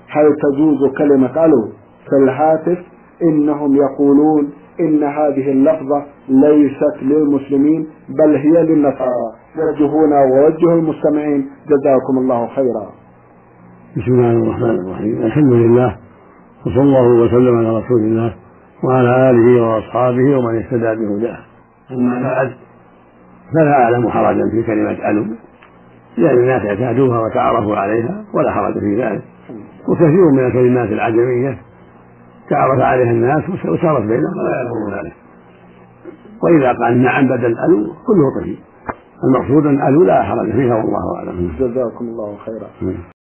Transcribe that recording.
هل تجوز كلمة ألو في الهاتف؟ إنهم يقولون إن هذه اللفظة ليست للمسلمين بل هي للنصارى. وجهونا ووجه المستمعين، جزاكم الله خيرا. بسم الله الرحمن الرحيم. الحمد لله، وصلى الله وسلم على رسول الله وعلى آله وأصحابه ومن اهتدى بهداه. أما بعد، فلا أعلم حرجا في كلمة ألو، لأن الناس اعتادوها وتعرفوا عليها ولا حرج في ذلك، وكثير من الكلمات العجمية تعرف عليها الناس وسارت بينهم ولا يعرفون ذلك. وإذا قال نعم بدل ألو كله طيب، المقصود أن ألو لا حرج فيها والله أعلم. جزاكم الله خيرا.